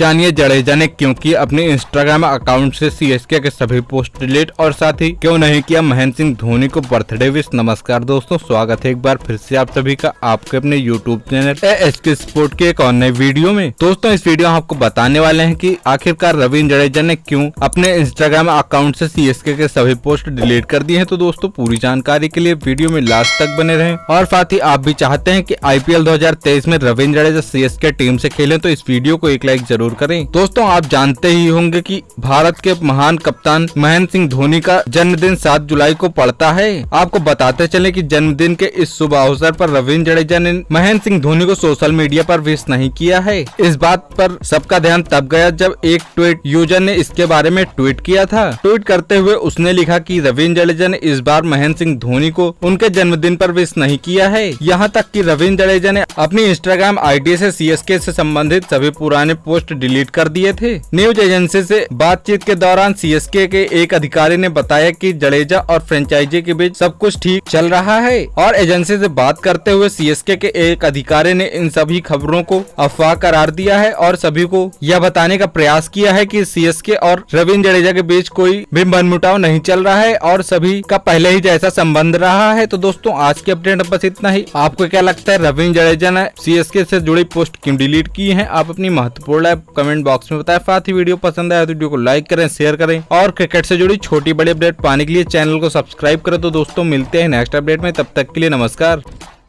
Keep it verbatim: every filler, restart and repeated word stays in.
जानिए जडेजा ने क्यों की अपने इंस्टाग्राम अकाउंट से सीएसके के सभी पोस्ट डिलीट और साथ ही क्यों नहीं किया महेंद्र सिंह धोनी को बर्थडे विश। नमस्कार दोस्तों, स्वागत है एक बार फिर से आप सभी का आपके अपने यूट्यूब चैनल एएसके स्पोर्ट के एक और नए वीडियो में। दोस्तों इस वीडियो में आपको बताने वाले हैं कि आखिरकार रवींद्र जडेजा ने क्यों अपने इंस्टाग्राम अकाउंट से सीएसके के सभी पोस्ट डिलीट कर दिए हैं। तो दोस्तों पूरी जानकारी के लिए वीडियो में लास्ट तक बने रहें और साथ ही आप भी चाहते हैं कि आईपीएल दो हज़ार तेईस में रवींद्र जडेजा सीएसके टीम से खेलें तो इस वीडियो को एक लाइक जरूर करें। दोस्तों आप जानते ही होंगे कि भारत के महान कप्तान महेंद्र सिंह धोनी का जन्मदिन सात जुलाई को पड़ता है। आपको बताते चले कि जन्मदिन के इस शुभ अवसर पर रवींद्र जडेजा ने महेंद्र सिंह धोनी को सोशल मीडिया पर विश नहीं किया है। इस बात पर सबका ध्यान तब गया जब एक ट्वीट यूजर ने इसके बारे में ट्वीट किया था। ट्वीट करते हुए उसने लिखा कि रवींद्र जडेजा ने इस बार महेंद्र सिंह धोनी को उनके जन्मदिन पर विश नहीं किया है। यहाँ तक कि रवींद्र जडेजा ने अपनी इंस्टाग्राम आईडी से सीएसके से संबंधित सभी पुराने पोस्ट डिलीट कर दिए थे। न्यूज एजेंसी से बातचीत के दौरान सीएसके के एक अधिकारी ने बताया कि जडेजा और फ्रेंचाइजी के बीच सब कुछ ठीक चल रहा है और एजेंसी से बात करते हुए सीएसके के एक अधिकारी ने इन सभी खबरों को अफवाह करार दिया है और सभी को यह बताने का प्रयास किया है कि सीएसके और रवींद्र जडेजा के बीच कोई भी मनमुटाव नहीं चल रहा है और सभी का पहले ही जैसा संबंध रहा है। तो दोस्तों आज की अपडेट बस इतना ही। आपको क्या लगता है रवींद्र जडेजा ने सीएसके से जुड़ी पोस्ट क्यों डिलीट की है? आप अपनी महत्वपूर्ण राय कमेंट बॉक्स में बताएं। साथ ही वीडियो पसंद आया तो वीडियो को लाइक करें, शेयर करें और क्रिकेट से जुड़ी छोटी बड़ी अपडेट पाने के लिए चैनल को सब्सक्राइब करें। तो दोस्तों मिलते हैं नेक्स्ट अपडेट में, तब तक के लिए नमस्कार।